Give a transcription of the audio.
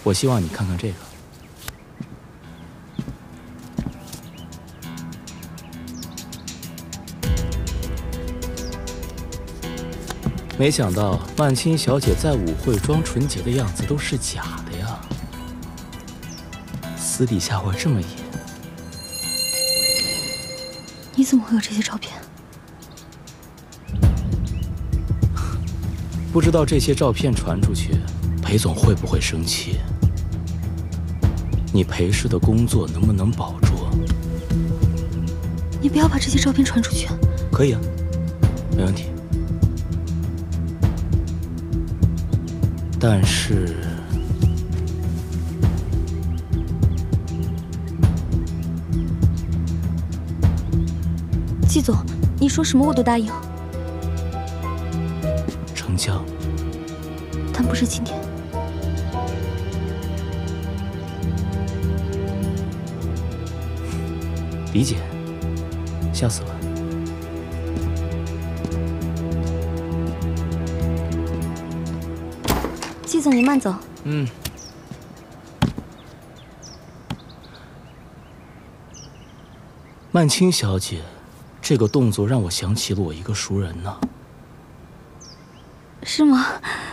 我希望你看看这个。没想到曼青小姐在舞会装纯洁的样子都是假的呀，私底下会这么演。 你怎么会有这些照片？ 不知道这些照片传出去，裴总会不会生气？你裴氏的工作能不能保住？ 你不要把这些照片传出去。 可以啊，没问题。但是， 季总，你说什么我都答应。 成交。 但不是今天。 理解，下次吧。 季总，你慢走。 嗯。曼青小姐，这个动作让我想起了我一个熟人呢。 是吗？